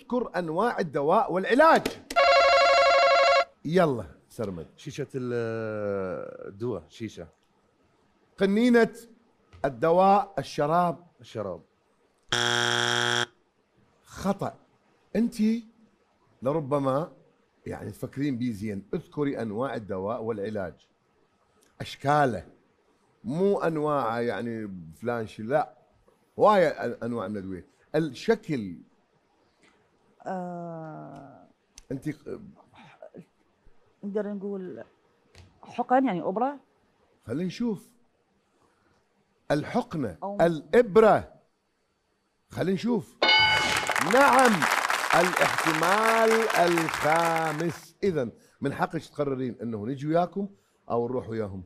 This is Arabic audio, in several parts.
اذكر انواع الدواء والعلاج. يلا سرمد. شيشة الدواء، شيشة. قنينة الدواء الشراب. الشراب. خطأ. انت لربما يعني تفكرين بيه زين. اذكري انواع الدواء والعلاج، اشكاله، مو انواعه يعني فلان شيء، لا، هواية انواع من الادويه. الشكل انت نقدر نقول حقن يعني ابره. خلينا نشوف. الحقنه، الابره، خلينا نشوف. نعم، الاحتمال الخامس. اذا من حقك تقررين انه نجي وياكم او نروح وياهم.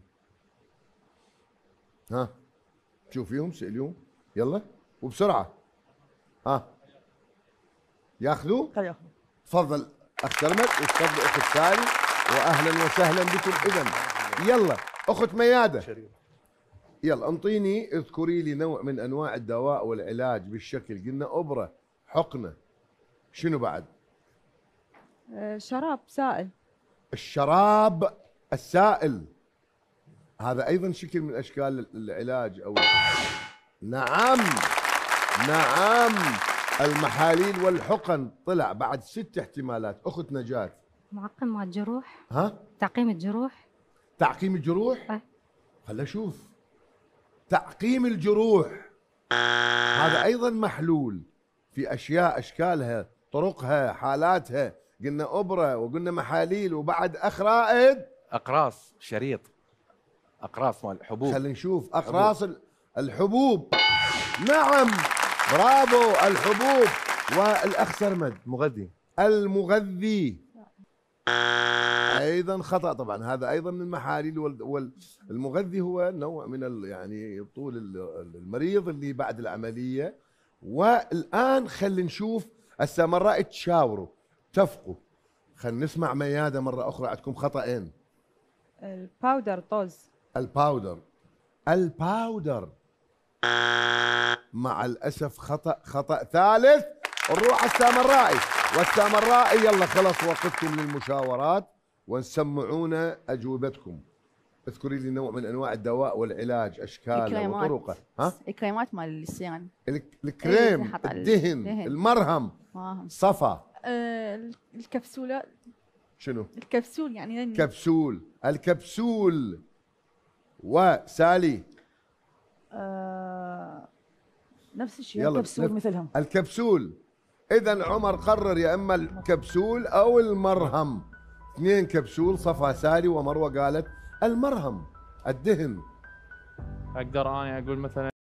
ها شوفيهم، سأليهم، يلا وبسرعه. ها ياخذوا؟ خلي ياخذوا. تفضل اخ سلمى، وتفضل اخت سالي، واهلا وسهلا بكم. اذا يلا اخت مياده، يلا انطيني، اذكري لي نوع من انواع الدواء والعلاج بالشكل. قلنا ابره، حقنه، شنو بعد؟ شراب سائل. الشراب السائل هذا ايضا شكل من اشكال العلاج او نعم نعم. المحاليل والحقن طلع بعد 6 احتمالات. اخت نجاة. معقم مع الجروح. ها؟ تعقيم الجروح. تعقيم الجروح؟ خلنا اشوف. تعقيم الجروح هذا ايضا محلول في اشياء، اشكالها، طرقها، حالاتها. قلنا ابره وقلنا محاليل، وبعد اخ رائد اقراص شريط، اقراص مال الحبوب. خلينا نشوف. اقراص الحبوب. نعم برافو، الحبوب. والاخ سرمد مغذي. المغذي ايضا خطا طبعا، هذا ايضا من المحاليل. والمغذي هو نوع من يعني طول المريض اللي بعد العمليه. والان خلينا نشوف هسه مره تشاوروا تفقوا. خلينا نسمع مياده مره اخرى. عندكم خطأين. الباودر طوز. الباودر، الباودر مع الاسف خطأ ثالث. نروح على السامرائي. والسامرائي يلا خلص وقتكم للمشاورات وسمعونا اجوبتكم. اذكري لي نوع من انواع الدواء والعلاج، اشكاله وطرقه. ها؟ الكريمات مال الاسنان. الكريم، الدهن، المرهم، صفا. الكبسولات. شنو؟ الكبسول يعني كبسول، الكبسول. وسالي نفس الشيء، الكبسول مثلهم. الكبسول. اذا عمر قرر يا اما الكبسول او المرهم. 2 كبسول. صفا سالي ومروه قالت المرهم، الدهن. اقدر اني اقول مثلا